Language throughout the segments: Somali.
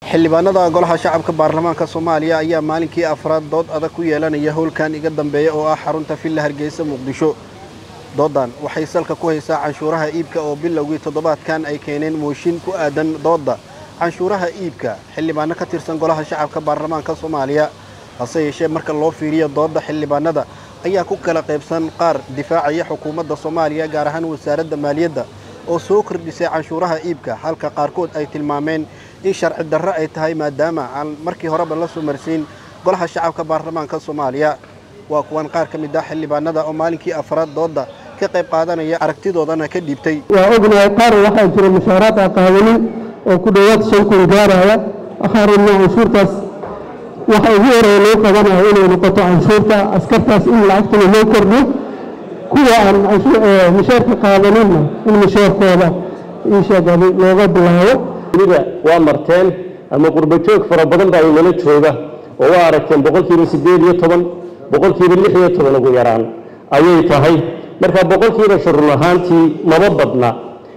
xildhibaanada golaha shacabka baarlamaanka Soomaaliya ayaa maalinkii afraad dood adag ku yeelanaya howlkan iga dambeeya oo ah xarunta Villa Hargeysa Muqdisho. doodan waxay salka ku haysaa canshuuraha iibka oo bilowgii toddobaadkan ay keeneen mooshin ku aadan dooda canshuuraha iibka xildhibaano ka tirsan golaha shacabka baarlamaanka Soomaaliya. hase yeeshee marka loo fiiriyo dooda xildhibaanada ayaa ku kala qaybsan qaar difaacaya xukuumadda Soomaaliya gaar ahaan wasaaradda maaliyadda oo soo kordhisay canshuuraha iibka halka qaarkood ay tilmaameen in sharci darro ay tahay maadaama aan markii horeba la soo marsiin golaha shacabka baarlamaanka Soomaaliya. waa kuwan qaar ka mid ah xildhibaanada oo maalinkii afraad dooda ka qayb qaadanaya aragtidoodana ka dhiibtay. waa ognahay qaar waxaa jira mushaaraad aqaawanin oo ku dhawaad 5 kun gaaraya akhaarina canshuurtaas waxa ugu horeeya loo qabanayo inay noqoto canshuurta askartaas in lacagtooda loo kordhiyo kuwa aan mushaarka qaadanina in mushaarkooda inshaqadi looga bilaabo. waa marteen ama qurba joog fara badan baa inala jooga oo waa aragteen 18% boqolkiiba 16 ugu yaraan ayay tahay marka boqolkiiba shurun ahaantii maba badna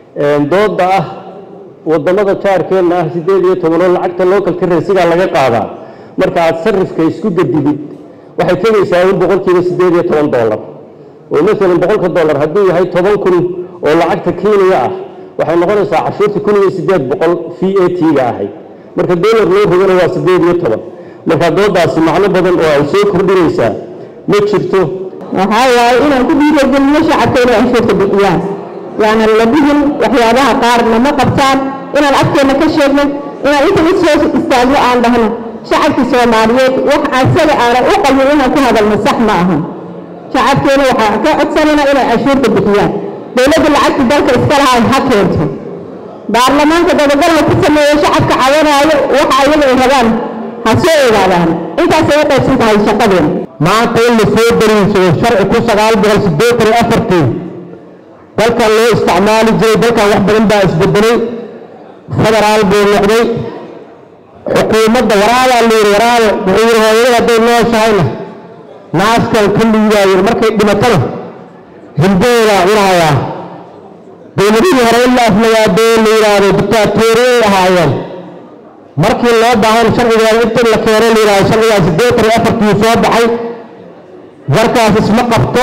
dooda ah wadamada jaarkeena ah 18 oo lacagta local currency-ga laga qaadaa marka aad sarifka isku gadidid waxay keenaysaa in boqolkiiba 18 dollar oo mesela $100 haddii yahay 10 kun oo lacagta Kenya ah waxay noqonaysaa cashuurta 1800 VAT-ga ahay marka dollar loo rogana waa 18 marka doodaasi macno badan oo ay soo kordhinaysaa ma jirto. waxaa waaye inaan ku dhiirigelino shacabka inay canshuurta bixiyaan yaana la dhihin waxyaabaha qaarna ma qabtaan inaan afkeena ka sheegno inaan inta mid soo istaagno aan dhahno shacabka Soomaaliyeed wax asaga aan u qalmin inaan ku hadalno sax ma ahan. shacabkeena waxaa ka codsanayna inay canshuurta bixiyaan dawladda lacagta dalka iska lahayd ha keento baarlamaanka dabagalka ku sameeyo shacabka caawinayo waxa ayaga ay rabaan ha soo ogaadaan intaas ay qaybsan tahay shaqadeena. maanta in la soo dariisho sharci ku 984 dalkan loo isticmaali jiray dalkan wax badan baa isbedelay federaal buu noqday xukuumadda waraabaa leeyahay hooyada hadday nooshahayna naaskan ka liidaayo markay dhimatana hindooda cunaya dowladihii hore ilaa aflagaadoo la yidhaahdo dictatoriyay ahaayeen markii loo baahan sharcigeeda inta la keeno la yidhaahdo sharcigaas 84 soo baxay warkaas isma qabto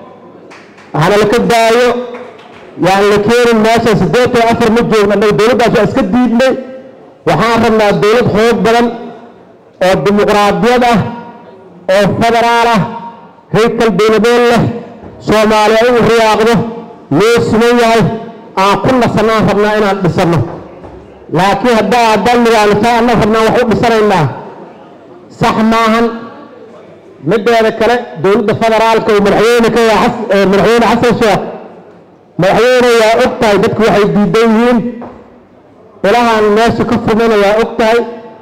hana la ka daayo yaan la keenin meesha 84 ma joogna dowladdaas waa iska diidnay waxaan rabnaa dowlad xoog badan oo dimuqraadiyad ah oo federaal ah heykal dowladeed leh Soomaaliya u riyaaqdo loo siman yahay aan ku nasanaan rabnaa inaan dhisano laakiin haddaa dalmigaan saana rabnaa wax u dhisanaynaa sax maahan. mideeda kale dowladda federaalka oo madaxweyne xasan sheekh madaxweyne yaa og tahay dadku waxay diidan yihiin ilahan meesha ka fumana yaa og tahay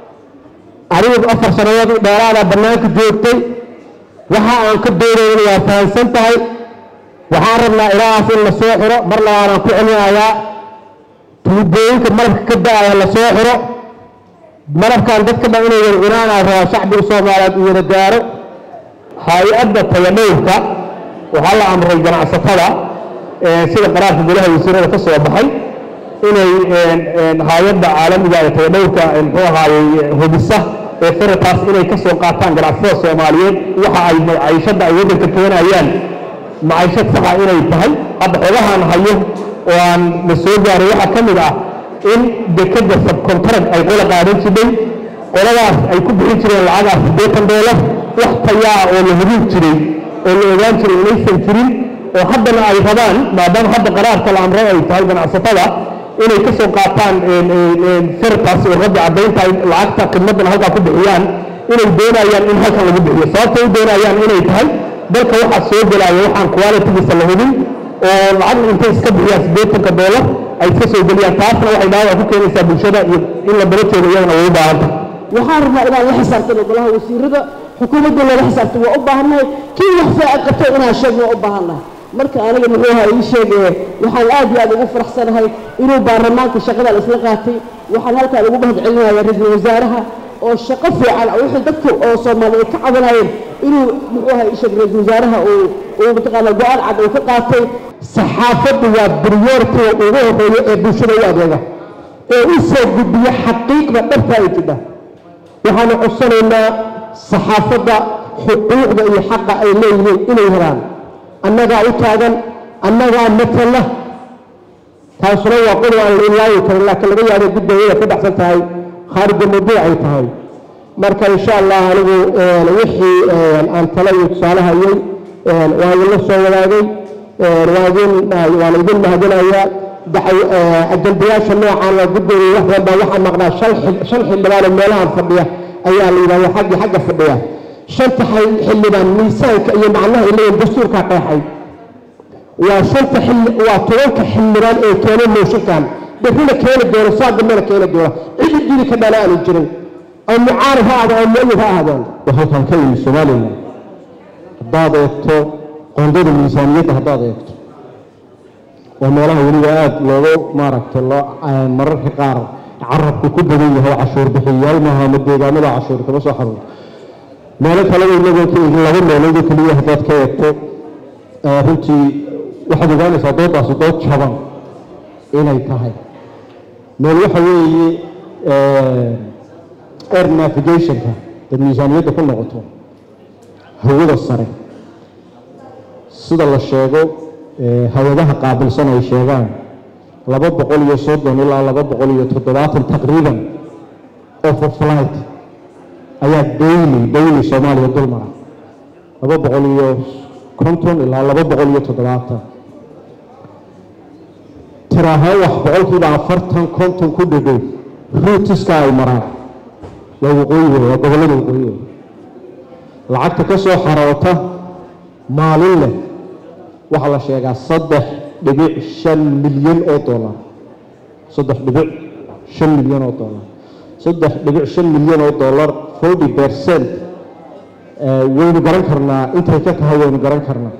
adigu 4 sanadood u dheeraada bannaanka joogtay waxa aan ka doonayna waa fahansan tahay waxaan rabnaa ilahaas in la soo xiro mar labaadaan ku celinayaa tuubooyinka malabka ka da'aya la soo xiro malabkan dadka dhan inay cunaan rabaa shacbiga Soomaaliyeed u wada gaaro. hay-adda tayadhowrka waxaa la amray ganacsatada sida qaraarka golaha wasiirada ka soo baxay inay hay-adda caalamiga ee tayadhowrka muxuu ahaayey hubisa ee ferataas inay ka soo qaataan ganacsatada Soomaaliyeed waxa ay maciishada ay waddanka keenayaan maciishad saxa inay tahay. hadda xogahan hayo oo aan la soo gaaray waxaa ka mid ah in dekada subcontract ay qola qaadan jirtay qoladaas ay ku bixin jireen lacagaas $80 wax tayaa oo la hubin jiray oo la ogaan jiray inaysan jirin oo haddana ay rabaan maadaama hadda qaraarka la amray ay tahay ganacsatada inay ka soo qaataan fertaas oo rabbi caddaynta lacagta khidmadana halkaa ku bixiyaan inay doonayaan in halkan lagu bixiyo sababtay doonayaan inay tahay dalka waxaa soo gelaya waxaan quality-giisa la hubin oo lacag intay iska bixiyaan $80 ay iska soo geliyaan taasna waxay dhaawac ku keenaysaa bulshada iyo in la daba joogo iyagana way u baahan tahay. waxaan rabnaa inaan la xisaabtano golaha wasiirada xukuumadda loola xisaabtamo waa u baahannahay kii wax faa'iido qabto inaan sheegno u baahannahay. marka aniga muxuu ahaa ii sheegay waxaan aad iyo aad ugu faraxsanahay inuu baarlamaanka shaqadan isla qaatay waxaan halkaan ugu mahadcelinayaa ra'iisul wasaaraha oo shaqo fiican wixii dadka oo Soomaaliyeed ka cabanayeen inuu muxuu ahaa ii sheegay ra'iisul wasaaraha oo mataqaana go'aan cad oo ka qaatay. saxaafaddu waa priority ugu horeeya ee bulshada u adeega usoo gudbiya xaqiiqda dhabta ay jidha waxaanu codsanaynaa saxaafadda xuquuqda iyo xaqa ay leeyihiin inay helaan annagaa u taagan annagaa matala taasuna waa qodob aan la ilaawi karin laakiin laga yaabo guddooyada ka baxsan tahay khaarija mawduuc ay tahay marka insha allah anigu wixii aan tala iyo tusaale hayay waa idinla soo wadaagay waan idin mahadinayaa ajandayaasha noocaan waa guddooyay wax walba waxaan maqnaa shan xildhibaan meelahan fadhiya ayaa la yidhahdaa xagga fadhiya shanta xildhibaan miisaanka iyo macnaha ay leeyihin dastuurkaa qeexay waa tobanka xildhibaan ee keenay mooshinkan berrina keeni doono saa dambena keeni doono cid dili ka dhala aanu jirin oo mucaarif ha ahaadeen oo mu'ayid ha ahaadeen halkan ka yimi somaliland haddaad eegto qoondada miisaaniyadda haddaad eegto waa meelaha weliba aada loogu maaragtay mararka qaar carabku ku badan yahay cashuur bixiyayaal maaha ama deegaamada cashuur kama soo xaruun meelo kaleba inagoon laba meelood oo keliya haddaad ka eegto runtii waxaad ogaanaysaa doodaasi dood jaban inay tahay meel waxa weeye air navigationka dad miisaaniyadda ku noqoto hawada sare sida la sheego hay-adaha qaabilsan ay sheegaan 230 ilaa 270 taqriiban of flight ayaa daily Soomaaliya dul mara 250 ilaa 270 tiraha wax boqolkiiba 40 konton ku dhigay routiska ay maraan waa waqooyiga waa gobolada waqooyiga lacagta ka soo xaroota maalin leh waxa la sheegaa 3.5 milyan oo dollar 3.5 milyan oo dollar 3.5 milyan oo dollar 40% waynu garan karnaa intay ka tahay waynu garan karnaa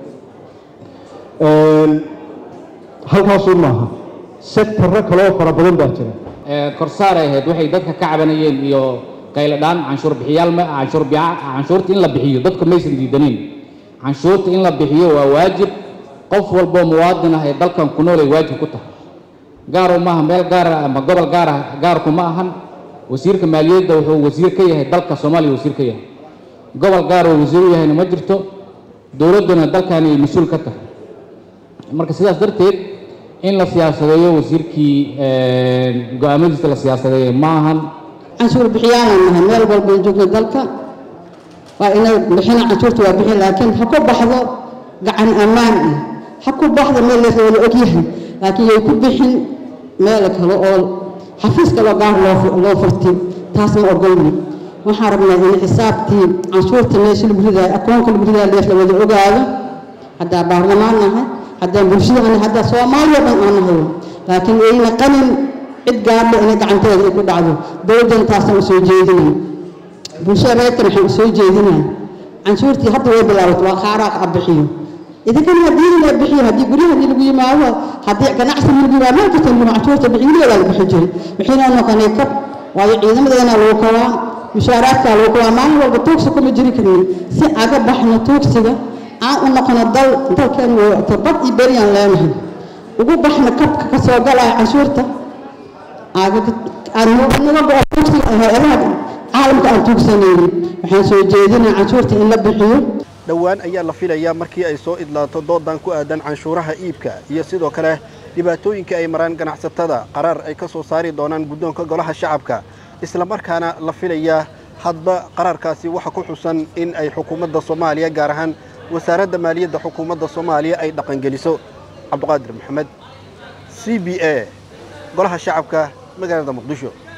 halkaasuu maaha sektarro kale oo fara badan baa jira korsaar ay ahayd waxay dadka ka cabanayeen iyo qayladhaan canshuur bixiyaal canshuurta in la bixiyo dadku maysan diidanin canshuurta in la bixiyo waa waajib qof walbo muwaadin ah ee dalkan ku nool ay waajib ku tahay gaar maaha meel gaar ah ama gobol gaar kuma ahan wasiirka maaliyadda wuxuu wasiir ka yahay dalka Soomaaliya wasiir ka yahay gobol gaar oo wasiir yahay ma jirto dawladuna dalkan ay mas'uul ka tahay marka sidaas darteed in la siyaasadeeyo wasiirkii go'aamadiisa la siyaasadeeyo ma ahan canshuur bixiyaana meel walba joogto dalka waa inay bixina canshuurta waa bixin laakiin ha ku baxdo gacan ammaan ha ku baxdo meel la soo ogyahay laakiin ay ku bixin meel kale oo xafiiska loo gaar loo furtay taas ma ogolni waxaan rabnaa in xisaabtii canshuurta meesha lagu ridayo akoonka lagu ridayo la wada ogaado hadda baarlamaan nahay hadda bulshada hadda Soomaaliya dhan aan nahay laakiin ayna qanin cid gaar ah inay gacanteeda ku dhacdo dawladda taas oo soo jeedinay bulshada reerkan waxay soo jeedinay canshuurtii hadda way bilaabatay waa qaaraaq abixiyo إذا كان هدينا بحيها دي قريها دي اللي ما هو هدي كنعس من اللي ما كنت من عشورة بحيله ولا بحجري بحينا إنه كان يكب وإذا ما دينا الوقوع مشاركة الوقوع ما هو بتوكس كم يجري كني سي أجاب بحنا توكس ده إنه كان الضل كان تبط إبريان لامه وجو بحنا كب كسوق على عشورته أجاب أنه بتوكس عالم كان توكسني بحين سو جيدنا عشورته إلا بحيو dhowaan ayaa la filayaa markii ay soo idlaato doodan ku aadan canshuuraha iibka iyo sidoo kale dhibaatooyinka ay maraan ganacsatada qaraar ay ka soo saari doonaan guddoonka golaha shacabka isla markaana la filayaa hadba qaraarkaasi waxa ku xusan in ay xukuumadda Soomaaliya gaar ahaan wasaaradda maaliyadda xukuumadda Soomaaliya ay dhaqan geliso Cabduqaadir Maxamed CBA golaha shacabka magaalada Muqdisho